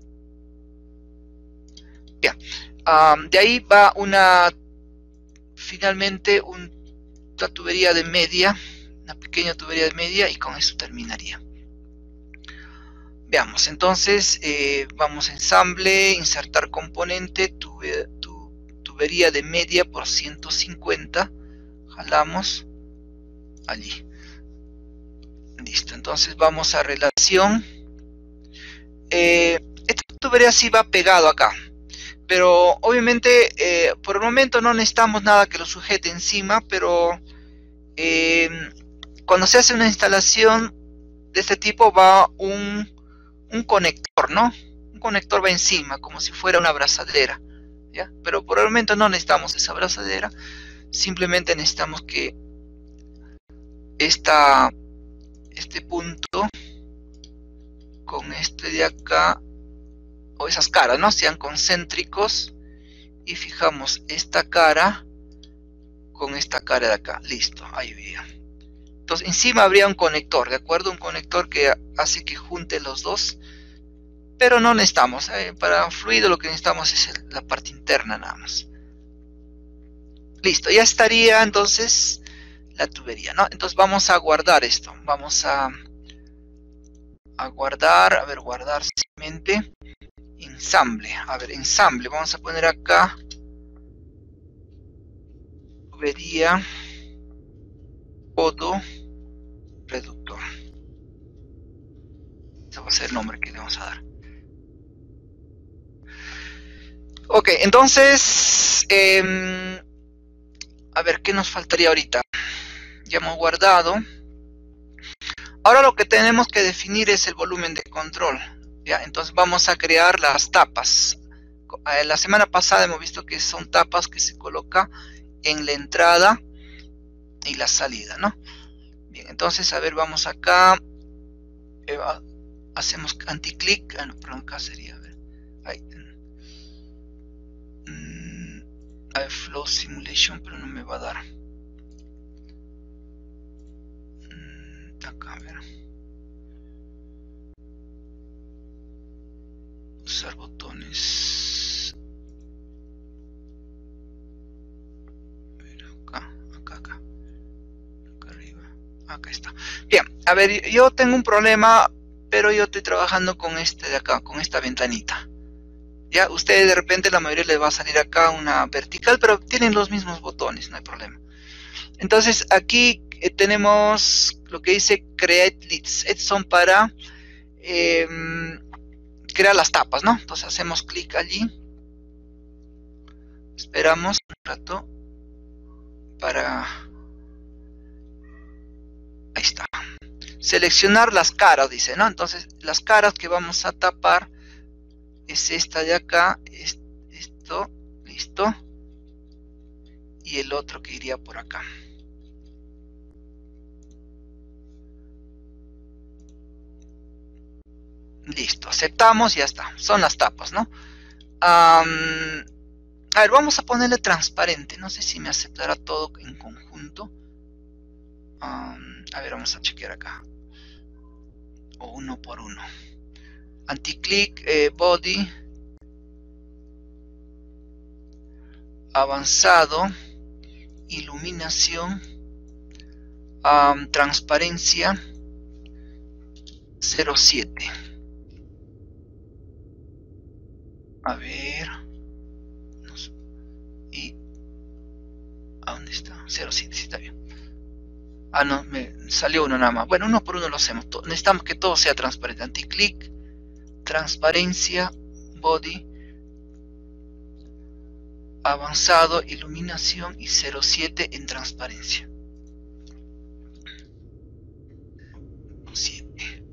Bien. Um, de ahí va una, finalmente, un, una tubería de media, una pequeña tubería de media, y con eso terminaría. Veamos, entonces, eh, vamos a ensamble, insertar componente, tube, tu, tubería de media por ciento cincuenta, jalamos allí. Listo, entonces vamos a relación. Eh, esta tubería sí va pegado acá. Pero obviamente eh, por el momento no necesitamos nada que lo sujete encima, pero eh, cuando se hace una instalación de este tipo va un, un conector, ¿no? Un conector va encima, como si fuera una abrazadera, ¿ya? Pero por el momento no necesitamos esa abrazadera, simplemente necesitamos que esta, este punto con este de acá, o esas caras, ¿no? Sean concéntricos, y fijamos esta cara con esta cara de acá. Listo, ahí bien. Entonces encima habría un conector, ¿de acuerdo? Un conector que hace que junte los dos, pero no necesitamos, ¿eh? Para fluido lo que necesitamos es el, la parte interna nada más. Listo, ya estaría entonces la tubería, ¿no? Entonces vamos a guardar esto, vamos a, a guardar, a ver, guardar simplemente. Ensamble, a ver, ensamble, vamos a poner acá tubería podo reductor. Ese va a ser el nombre que le vamos a dar. Ok, entonces eh, a ver, ¿qué nos faltaría ahorita? Ya hemos guardado. Ahora lo que tenemos que definir es el volumen de control, ¿ya? Entonces vamos a crear las tapas. La semana pasada hemos visto que son tapas que se coloca en la entrada y la salida, ¿no? Bien, entonces, a ver, vamos acá. Eh, hacemos anti-click. Ah, no, perdón, acá sería, a ver. Ahí. Mm, a ver, flow simulation, pero no me va a dar. Mm, acá, a ver. Usar botones. A ver, acá, acá, acá. Acá arriba. Acá está. Bien, a ver, yo tengo un problema, pero yo estoy trabajando con este de acá, con esta ventanita. Ya, ustedes de repente la mayoría les va a salir acá una vertical, pero tienen los mismos botones, no hay problema. Entonces aquí eh, tenemos lo que dice Create Leads. Estos son para eh, crear las tapas, ¿no? Entonces hacemos clic allí. Esperamos un rato para... Ahí está. Seleccionar las caras, dice, ¿no? Entonces las caras que vamos a tapar es esta de acá, es esto, listo, y el otro que iría por acá. Listo, aceptamos, ya está, son las tapas, ¿no? Um, a ver, vamos a ponerle transparente, no sé si me aceptará todo en conjunto. Um, a ver, vamos a chequear acá, o uno por uno. Anti-click, eh, body, avanzado, iluminación, um, transparencia, cero punto siete. A ver, y ¿a dónde está? cero punto siete, sí, está bien. Ah, no, me salió uno nada más. Bueno, uno por uno lo hacemos. Necesitamos que todo sea transparente. Anti-click, transparencia, body, avanzado, iluminación y cero punto siete en transparencia. siete.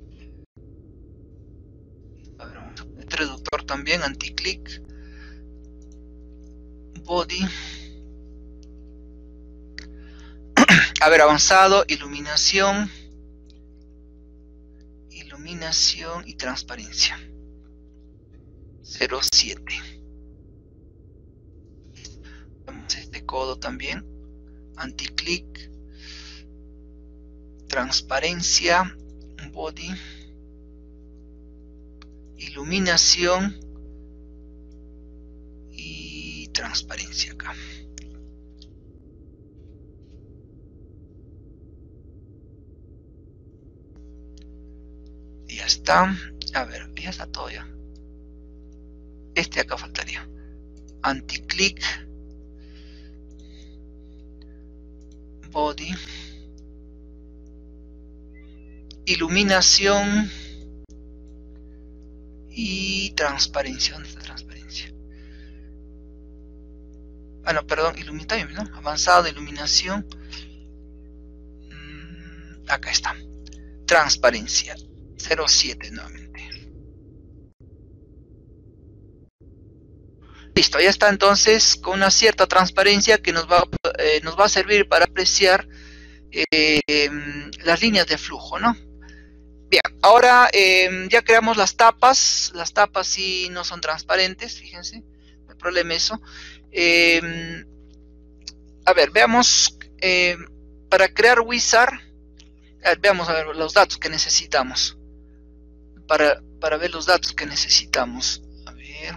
A ver, el reductor también, anti-click, body. A ver, avanzado, iluminación, iluminación y transparencia. cero punto siete. Vemos este codo también. Anti-click, transparencia, body, iluminación y transparencia acá. Y ya está. A ver, ya está todo ya. Este acá faltaría. Anti-click, body, iluminación y transparencia. ¿Dónde está transparencia? Ah, no, perdón, iluminación, ¿no? Avanzado, iluminación. Acá está. Transparencia. cero punto siete nuevamente. Listo, ya está entonces con una cierta transparencia que nos va, eh, nos va a servir para apreciar eh, las líneas de flujo, ¿no? Bien, ahora eh, ya creamos las tapas. Las tapas sí no son transparentes, fíjense. No hay problema eso. Eh, a ver, veamos. Eh, para crear Wizard, a ver, veamos a ver, los datos que necesitamos. Para, para ver los datos que necesitamos. A ver.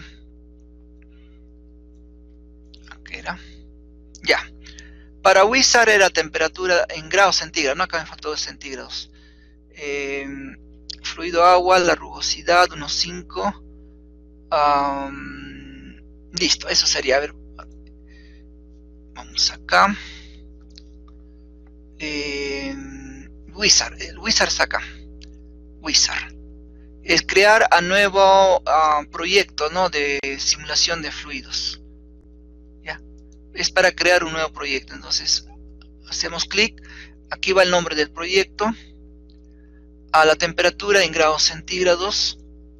¿Qué era? Ya. Para Wizard era temperatura en grados centígrados, no acá me faltó de centígrados. Eh, fluido agua, la rugosidad, unos cinco. Um, listo, eso sería. A ver, vamos acá. Eh, Wizard, el Wizard está acá. Wizard es crear a nuevo uh, proyecto, ¿no? De simulación de fluidos. Ya, es para crear un nuevo proyecto. Entonces hacemos clic. Aquí va el nombre del proyecto. A la temperatura en grados centígrados.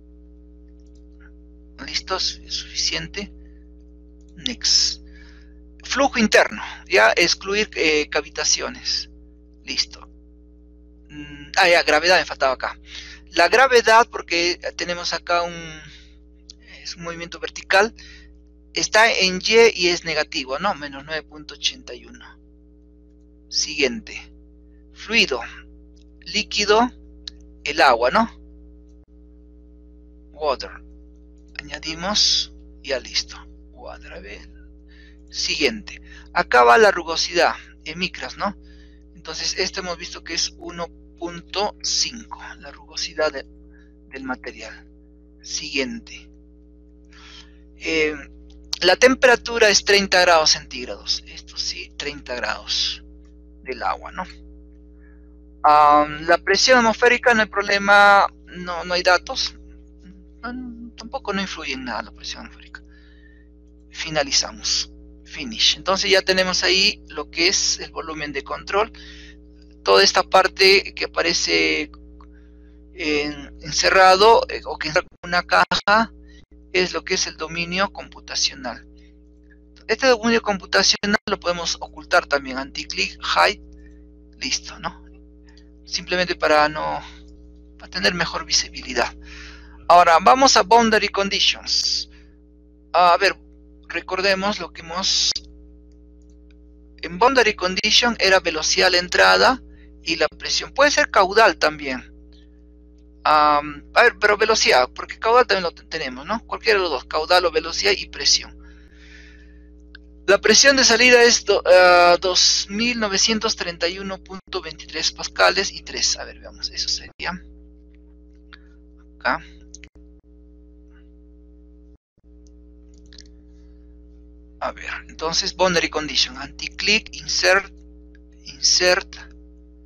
Listo, es suficiente. Next. Flujo interno, ya, excluir eh, cavitaciones. Listo. Mm, ah, ya, gravedad me faltaba acá. La gravedad, porque tenemos acá un, es un movimiento vertical, está en Y y es negativo, ¿no? Menos nueve punto ochenta y uno. Siguiente. Fluido. Líquido. El agua, ¿no? Water. Añadimos. Ya listo. Water, a ver. Siguiente. Acá va la rugosidad en micras, ¿no? Entonces, este hemos visto que es uno punto cinco. La rugosidad de, del material. Siguiente. Eh, la temperatura es treinta grados centígrados. Esto sí, treinta grados del agua, ¿no? Um, la presión atmosférica no hay problema, no, no hay datos. No, tampoco no influye en nada la presión atmosférica. Finalizamos. Finish. Entonces ya tenemos ahí lo que es el volumen de control. Toda esta parte que aparece en, encerrado eh, o que entra con una caja es lo que es el dominio computacional. Este dominio computacional lo podemos ocultar también. Anti-click, hide, listo, ¿no? Simplemente para no para tener mejor visibilidad. Ahora vamos a Boundary Conditions. A ver, recordemos lo que hemos en Boundary Condition era velocidad a la entrada y la presión. Puede ser caudal también. Um, a ver, pero velocidad, porque caudal también lo tenemos, ¿no? Cualquiera de los dos, caudal o velocidad y presión. La presión de salida es uh, dos mil novecientos treinta y uno punto veintitrés pascales y tres. A ver, veamos, eso sería acá. A ver, entonces boundary condition, anti-click, insert, insert,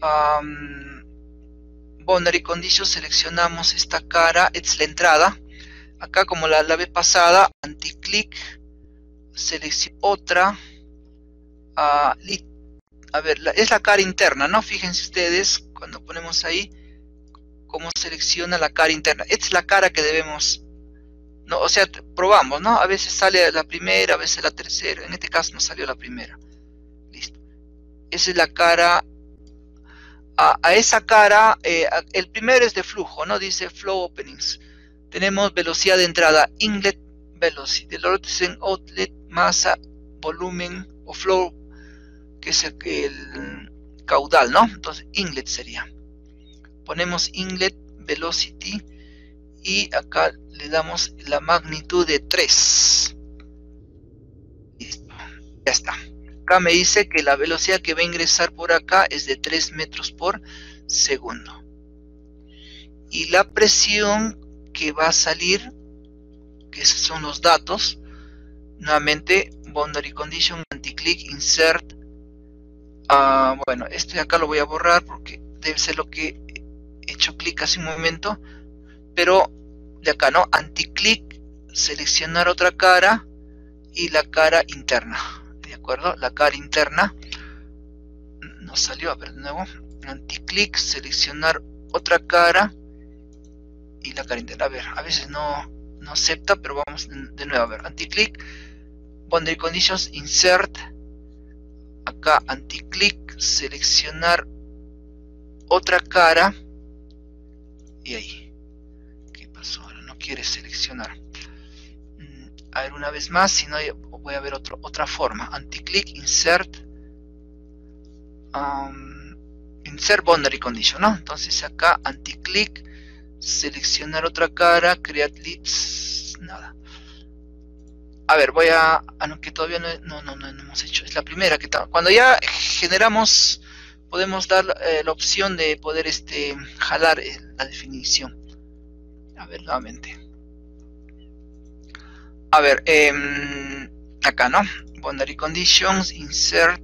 um, boundary condition, seleccionamos esta cara, es la entrada. Acá, como la, la vez pasada, anti-click, selecciono otra. Uh, a ver, la, es la cara interna, ¿no? Fíjense ustedes, cuando ponemos ahí, cómo selecciona la cara interna. Esta es la cara que debemos, ¿no? O sea, probamos, ¿no? A veces sale la primera, a veces la tercera. En este caso no salió la primera. Listo. Esa es la cara. A, a esa cara, eh, el primero es de flujo, ¿no? Dice flow openings. Tenemos velocidad de entrada, inlet velocity. El otro es en outlet, masa, volumen o flow, que es el, el caudal, ¿no? Entonces, inlet sería. Ponemos inlet velocity y acá le damos la magnitud de tres. Listo, ya está. Acá me dice que la velocidad que va a ingresar por acá es de tres metros por segundo. Y la presión que va a salir, que esos son los datos, nuevamente, boundary condition, anti-click, insert. Uh, bueno, este de acá lo voy a borrar porque debe ser lo que he hecho clic hace un momento. Pero de acá, ¿no? Anti-click, seleccionar otra cara y la cara interna. ¿De acuerdo? La cara interna. No salió, a ver de nuevo. Anti-click, seleccionar otra cara y la cara interna. A ver, a veces no, no acepta, pero vamos de nuevo. A ver, anti-click, boundary conditions, insert. Acá anti-click, seleccionar otra cara y ahí. ¿Qué pasó? Ahora no quiere seleccionar. A ver, una vez más, si no voy a ver otro, otra forma. Anti-click, insert. Um, insert boundary condition, ¿no? Entonces acá anti-click, seleccionar otra cara, create leads, nada. A ver, voy a... Ah, no, que todavía no, no, no, no, no hemos hecho. Es la primera que está. Cuando ya generamos, podemos dar eh, la opción de poder este, jalar eh, la definición. A ver, nuevamente. A ver, eh, acá, ¿no? Boundary conditions, insert,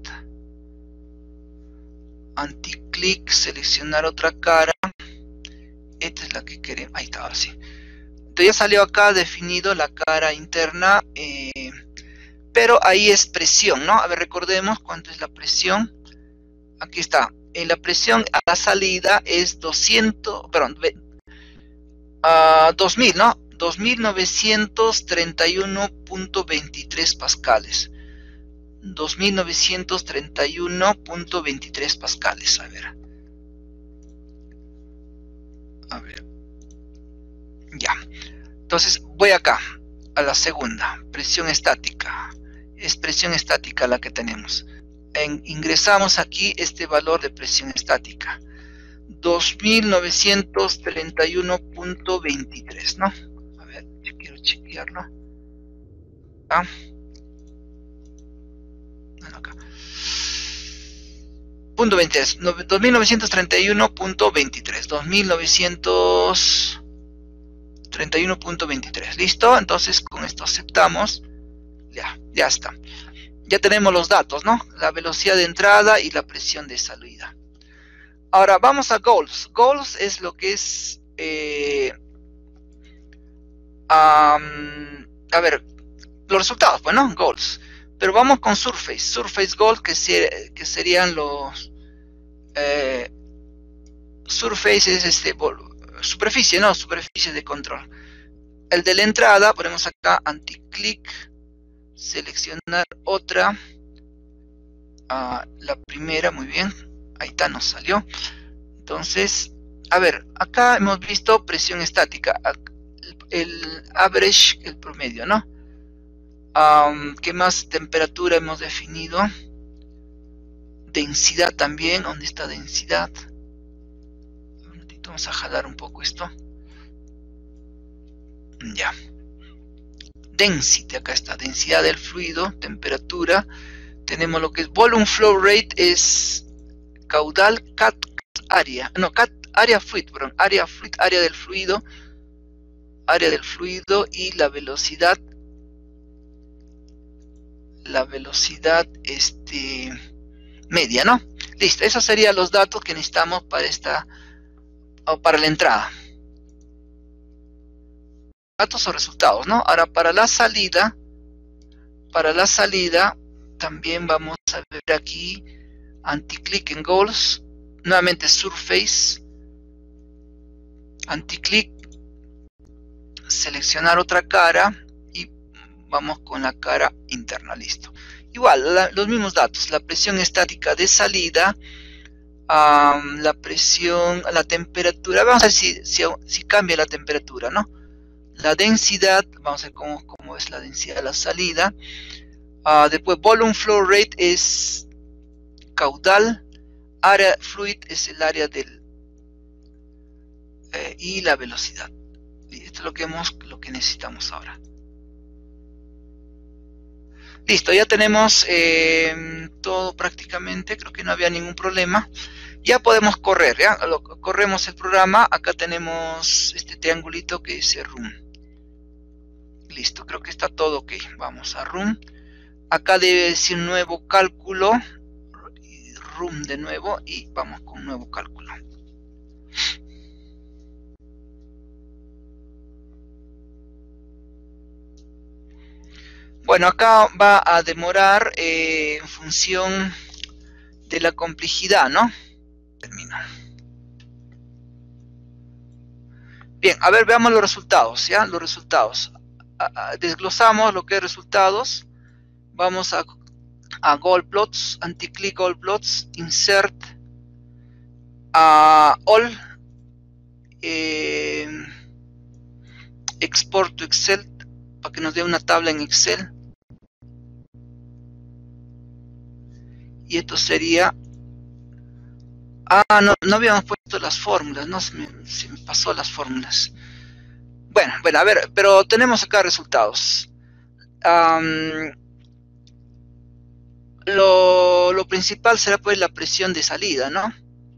anti-click, seleccionar otra cara. Esta es la que queremos. Ahí está, ahora sí. Entonces ya salió acá definido la cara interna, eh, pero ahí es presión, ¿no? A ver, recordemos cuánto es la presión. Aquí está. En la presión a la salida es doscientos, perdón, uh, dos mil, ¿no? dos mil novecientos treinta y uno punto veintitrés pascales. dos mil novecientos treinta y uno punto veintitrés pascales. A ver. A ver. Ya. Entonces voy acá a la segunda, presión estática. Es presión estática la que tenemos. En, ingresamos aquí este valor de presión estática. dos mil novecientos treinta y uno punto veintitrés, ¿no? A ver, yo quiero chequearlo. Ah. No, no, acá. Punto veintitrés. dos mil novecientos treinta y uno punto veintitrés. dos mil novecientos treinta y uno punto veintitrés. ¿Listo? Entonces con esto aceptamos. Ya, ya está. Ya tenemos los datos, ¿no? La velocidad de entrada y la presión de salida. Ahora vamos a goals. Goals es lo que es... Eh, um, a ver, los resultados, pues, ¿no? Goals. Pero vamos con surface. Surface goals, que, ser, que serían los... Eh, surface es este... superficie, no, superficie de control. El de la entrada, ponemos acá anti-click, seleccionar otra, uh, la primera, muy bien, ahí está, nos salió. Entonces, a ver, acá hemos visto presión estática, el average, el promedio, ¿no? Um, ¿Qué más? Temperatura hemos definido, densidad también, ¿dónde está densidad? Vamos a jalar un poco esto. Ya. Density, acá está. Densidad del fluido, temperatura. Tenemos lo que es volume flow rate, es caudal, cat, cat área. No, cat área fluid, perdón. Área fluid, área del fluido. Área del fluido y la velocidad. La velocidad este, media, ¿no? Listo, esos serían los datos que necesitamos para esta, o para la entrada. Datos o resultados, ¿no? Ahora para la salida, para la salida también vamos a ver aquí anti-click en goals, nuevamente surface, anti-click, seleccionar otra cara y vamos con la cara interna, listo. Igual, la, los mismos datos, la presión estática de salida, um, la presión, la temperatura, vamos a ver si, si, si cambia la temperatura, ¿no? La densidad, vamos a ver cómo, cómo es la densidad de la salida. Uh, después, volume flow rate es caudal, área fluid es el área del, eh, y la velocidad. Y esto es lo que, hemos, lo que necesitamos ahora. Listo, ya tenemos eh, todo prácticamente, creo que no había ningún problema. Ya podemos correr, ¿ya? Lo, corremos el programa, acá tenemos este triangulito que dice Run. Listo, creo que está todo ok. Vamos a Run. Acá debe decir nuevo cálculo. Run de nuevo y vamos con nuevo cálculo. Bueno, acá va a demorar eh, en función de la complejidad, ¿no? Termino. Bien, a ver, veamos los resultados, ¿ya? Los resultados. A, a, desglosamos lo que es resultados. Vamos a, a goal plots, anti-click goal plots, insert, a all, eh, export to Excel, para que nos dé una tabla en Excel. Y esto sería... Ah, no, no habíamos puesto las fórmulas, no se me, se me pasó las fórmulas. Bueno, bueno, a ver, pero tenemos acá resultados. Um, lo, lo principal será pues la presión de salida, ¿no?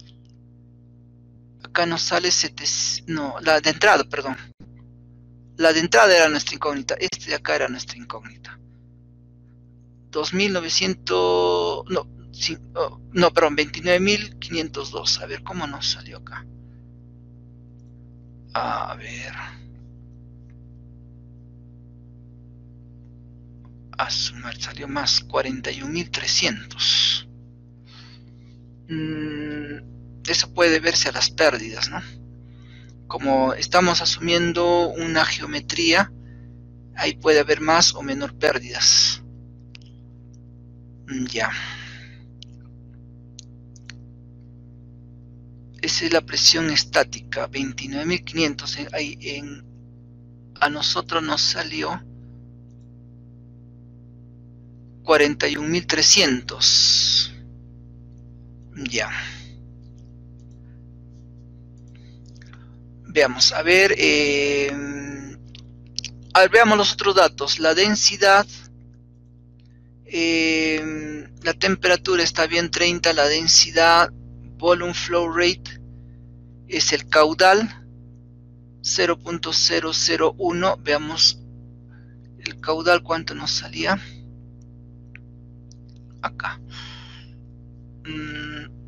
Acá nos sale setecientos, no, la de entrada, perdón. La de entrada era nuestra incógnita, este de acá era nuestra incógnita. dos mil novecientos, no, sí, oh, no, perdón, veintinueve mil quinientos dos. A ver cómo nos salió acá. A ver. A sumar, salió más cuarenta y un mil trescientos. Mm, eso puede verse a las pérdidas, ¿no? Como estamos asumiendo una geometría, ahí puede haber más o menor pérdidas. Ya. Esa es la presión estática, veintinueve mil quinientos. Ahí en, a nosotros nos salió cuarenta y un mil trescientos. Ya. Veamos, a ver, eh, a ver, veamos los otros datos. La densidad, eh, la temperatura está bien, treinta, la densidad, volume flow rate es el caudal, cero punto cero cero uno. Veamos el caudal, ¿cuánto nos salía? Acá. Mm.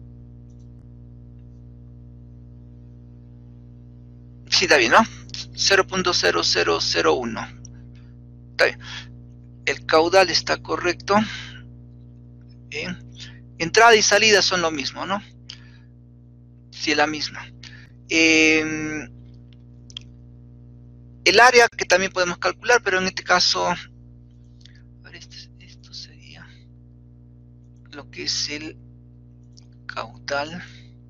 Sí, está bien, ¿no? cero punto cero cero cero uno. Está bien. El caudal está correcto. Bien. Entrada y salida son lo mismo, ¿no? Sí, la misma. Eh, el área que también podemos calcular, pero en este caso, a ver, esto, esto sería lo que es el caudal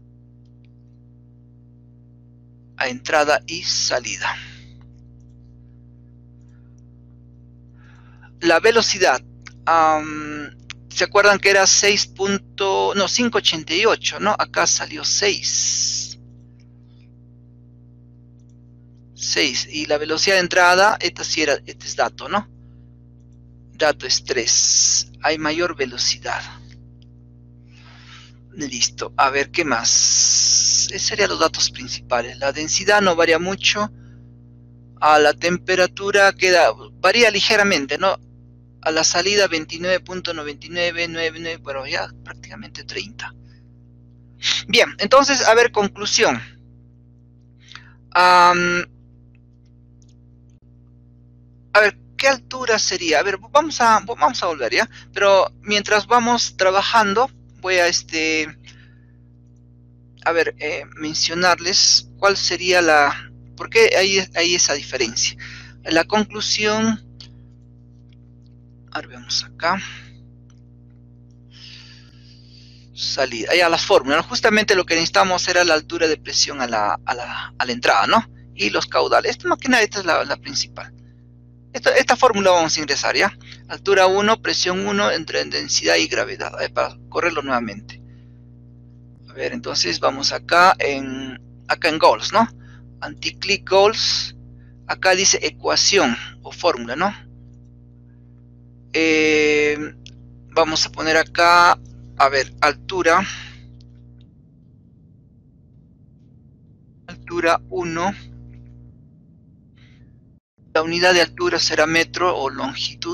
a entrada y salida. La velocidad, um, ¿se acuerdan que era seis. No, cinco punto ochenta y ocho, ¿no? Acá salió seis. seis. Y la velocidad de entrada, esta sí era, este es dato, ¿no? Dato es tres. Hay mayor velocidad. Listo. A ver, ¿qué más? Esos serían los datos principales. La densidad no varía mucho. A la temperatura queda, varía ligeramente, ¿no? A la salida veintinueve punto noventa y nueve, noventa y nueve, pero ya prácticamente treinta. Bien, entonces, a ver, conclusión. Um, a ver, ¿qué altura sería? A ver, vamos a, vamos a volver, ¿ya? Pero mientras vamos trabajando, voy a, este, a ver, eh, mencionarles cuál sería la... ¿Por qué hay, hay esa diferencia? La conclusión... A ver, vemos acá. Salida, ya las fórmulas, ¿no? Justamente lo que necesitamos era la altura de presión a la, a la, a la entrada, ¿no? Y los caudales. Esta máquina, esta es la, la principal. Esta, esta fórmula vamos a ingresar, ¿ya? Altura uno, presión uno, entre densidad y gravedad. A ver, para correrlo nuevamente. A ver, entonces vamos acá en, acá en goals, ¿no? Anti-click goals. Acá dice ecuación o fórmula, ¿no? Eh, vamos a poner acá, a ver, altura. Altura uno. La unidad de altura será metro o longitud.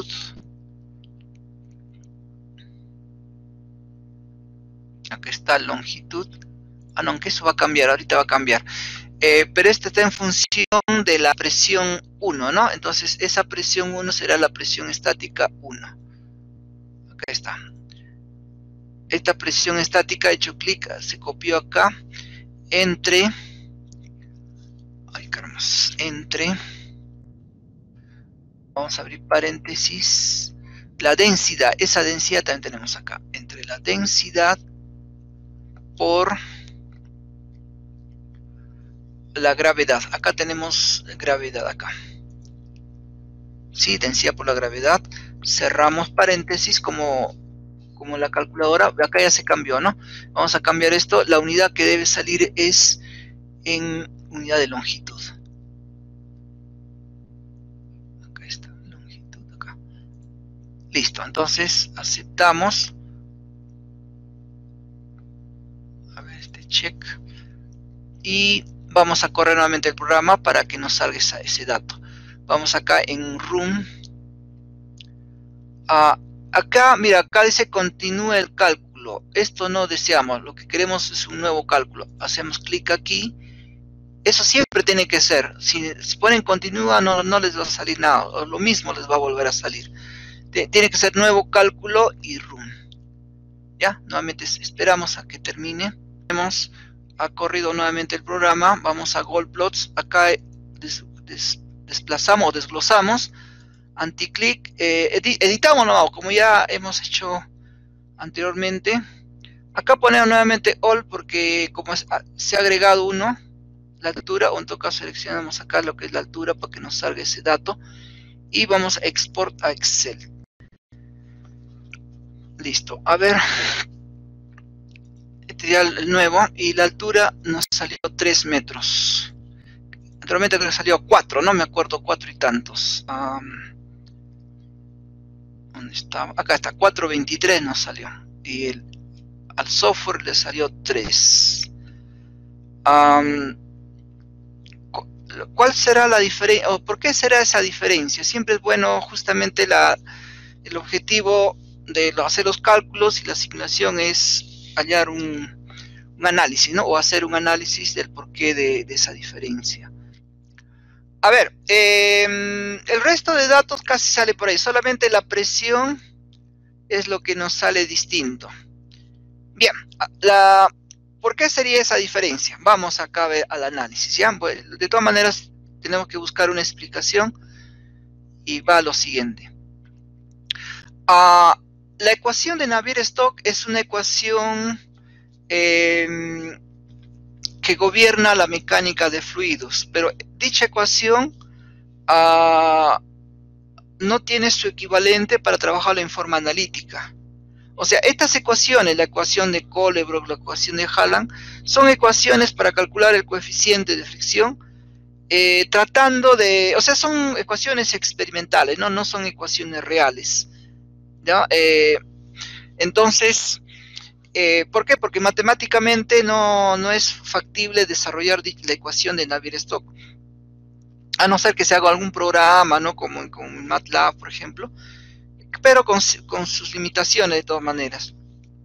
Acá está longitud. Ah, no, aunque eso va a cambiar, ahorita va a cambiar. Eh, pero este está en función de la presión uno, ¿no? Entonces esa presión uno será la presión estática uno. Acá está. Esta presión estática, he hecho clic, se copió acá, entre, ay caramba, entre, vamos a abrir paréntesis, la densidad, esa densidad también tenemos acá, entre la densidad por la gravedad. Acá tenemos gravedad acá. Sí, densidad por la gravedad. Cerramos paréntesis como, como la calculadora. Acá ya se cambió, ¿no? Vamos a cambiar esto. La unidad que debe salir es en unidad de longitud. Acá está, longitud acá. Listo, entonces aceptamos. A ver, este check. Y vamos a correr nuevamente el programa para que nos salga esa, ese dato. Vamos acá en Room. Uh, acá, mira, acá dice continúe el cálculo. Esto no deseamos, lo que queremos es un nuevo cálculo. Hacemos clic aquí. Eso siempre tiene que ser. Si, si ponen continúa, no, no les va a salir nada. Lo mismo les va a volver a salir. Tiene que ser nuevo cálculo y Room. Ya, nuevamente esperamos a que termine. Hemos ha corrido nuevamente el programa. Vamos a Goldplots. Acá des, des, desplazamos o desglosamos. Anticlick. Eh, edi editamos no, como ya hemos hecho anteriormente. Acá ponemos nuevamente All porque como es, se ha agregado uno, la altura, o en todo caso seleccionamos acá lo que es la altura para que nos salga ese dato. Y vamos a Export a Excel. Listo. A ver. El nuevo, y la altura nos salió tres metros. Anteriormente creo que salió cuatro, no me acuerdo, cuatro y tantos. Um, ¿Dónde está? Acá está, cuatro veintitrés nos salió. Y el, al software le salió tres. Um, ¿Cuál será la diferencia? ¿O por qué será esa diferencia? Siempre es bueno, justamente la, el objetivo de hacer los cálculos y la asignación es hallar un, un análisis, ¿no? O hacer un análisis del porqué de, de esa diferencia. A ver, eh, el resto de datos casi sale por ahí. Solamente la presión es lo que nos sale distinto. Bien, la, ¿por qué sería esa diferencia? Vamos acá a ver al análisis, ¿ya? Bueno, de todas maneras, tenemos que buscar una explicación y va a lo siguiente. Uh, La ecuación de Navier-Stokes es una ecuación eh, que gobierna la mecánica de fluidos, pero dicha ecuación uh, no tiene su equivalente para trabajarla en forma analítica. O sea, estas ecuaciones, la ecuación de Colebrook, la ecuación de Hallan, son ecuaciones para calcular el coeficiente de fricción, eh, tratando de, o sea, son ecuaciones experimentales, no, no son ecuaciones reales. ¿Ya? Eh, entonces, eh, ¿por qué? Porque matemáticamente no, no es factible desarrollar la ecuación de Navier-Stokes, a no ser que se haga algún programa, ¿no? Como, como MATLAB, por ejemplo, pero con, con sus limitaciones de todas maneras.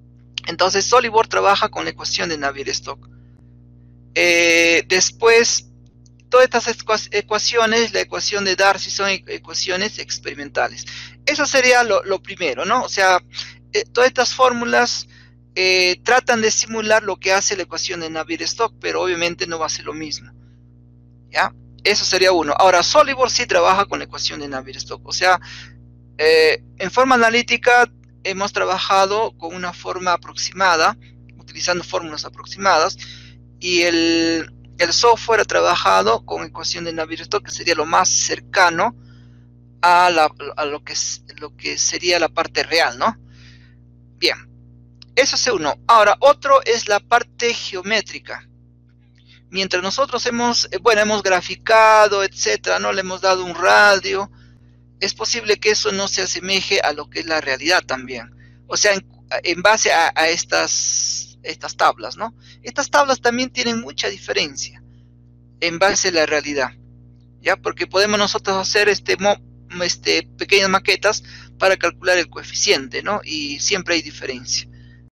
Entonces SOLIDWORKS trabaja con la ecuación de Navier-Stokes. Eh, después, todas estas ecuaciones, la ecuación de Darcy, son ecuaciones experimentales. Eso sería lo, lo primero, ¿no? O sea, eh, todas estas fórmulas eh, tratan de simular lo que hace la ecuación de Navier-Stokes, pero obviamente no va a ser lo mismo, ¿ya? Eso sería uno. Ahora, SOLIDWORKS sí trabaja con la ecuación de Navier-Stokes. O sea, eh, en forma analítica hemos trabajado con una forma aproximada, utilizando fórmulas aproximadas, y el, el software ha trabajado con ecuación de Navier-Stokes, que sería lo más cercano a, la, a lo, que, lo que sería la parte real, ¿no? Bien, eso es uno. Ahora, otro es la parte geométrica. Mientras nosotros hemos, bueno, hemos graficado, etcétera, ¿no? Le hemos dado un radio, es posible que eso no se asemeje a lo que es la realidad también. O sea, en, en base a, a estas, estas tablas, ¿no? Estas tablas también tienen mucha diferencia en base a la realidad, ¿ya? Porque podemos nosotros hacer este, este, pequeñas maquetas para calcular el coeficiente, ¿no? Y siempre hay diferencia.